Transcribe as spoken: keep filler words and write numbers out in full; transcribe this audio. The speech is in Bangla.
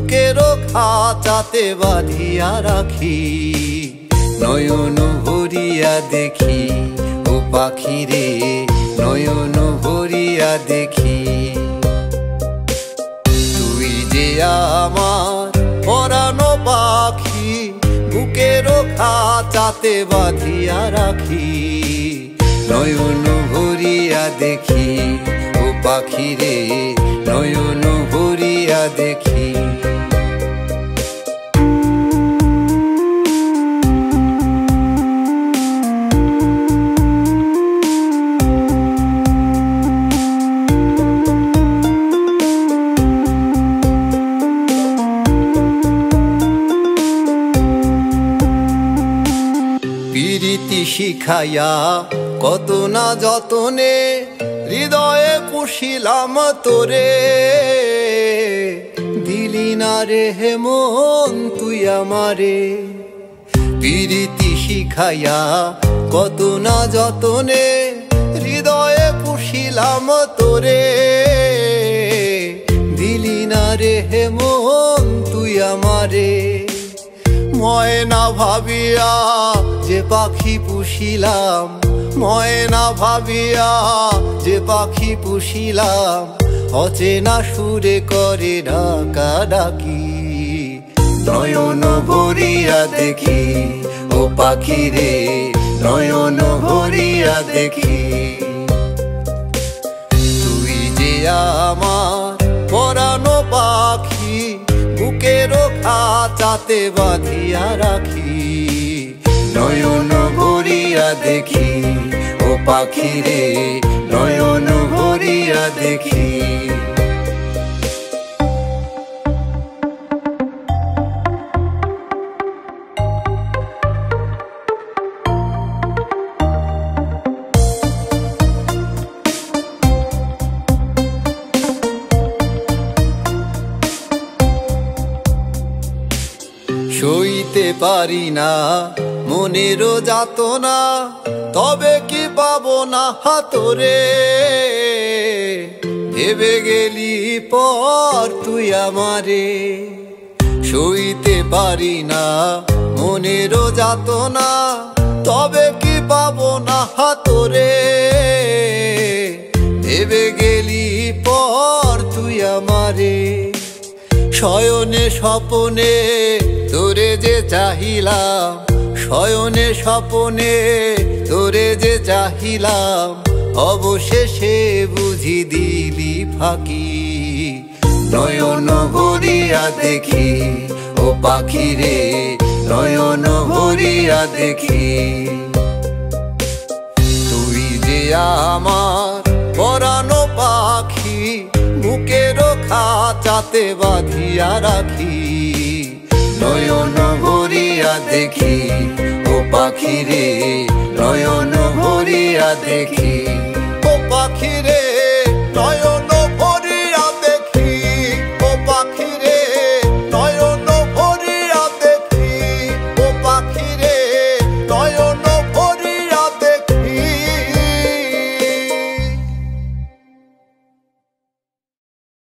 বুকেরও খাঁচাতে বাঁধিয়া রাখি। নয়ন ভরিয়া দেখি ও পাখি রে, নয়ন ভরিয়া দেখি। তুই যে আমার পরানো পাখি, বুকেরও খাঁচাতে বাঁধিয়া রাখি। নয়ন ভরিয়া দেখি ও পাখি রে, নয়ন ভরিয়া দেখি। প্রীতি শিখাইয়া কত না যতনে, হৃদয়ে পুষিলাম তোরে। দিলি না রে হে মন তুই আমারে। প্রীতি শিখাইয়া কত না যতনে, হৃদয়ে পুষিলাম তোরে। দিলি না রে হে মন তুই আমারে। ময়না ভাবিয়া যে পাখি পুষিলাম, ময়না ভাবিয়া যে পাখি পুষিলাম, অচেনা সুরে করে ডাকা ডাকি। নয়ন ভরিয়া দেখি ও পাখি রে, নয়ন ভরিয়া দেখি। তুই যে আমার পরানো পাখি, বুকেরও খাঁচাতে বাঁধিয়া রাখি। নয়ন ভরিয়া দেখি ও পাখি রে, নয়ন ভরিয়া দেখি। সইতে পারি না মনেরও যাতনা, তবে কি পাবো না হাতরে। ভেবে গেলি পর তুই আমারে। সইতে পারি না মনেরও যাতনা, তবে কি পাবো না হাতরে। ভেবে গেলি পর তুই আমারে। শয়নে স্বপনে তোরে যে চাহিলাম, শয়নে স্বপনে তোরে যে চাহিলাম, অবশেষে বুঝি দিলি ফাঁকি। নয়ন ভরিয়া দেখি ও পাখি রে, নয়ন ভরিয়া দেখি। তুই যে আমার পরানো পাখি, বুকেরও খাঁচাতে বাঁধিয়া রাখি। নয়ন ভরিয়া দেখি ও পাখি রে, নয়ন ভরিয়া দেখি। ও পাখি রে,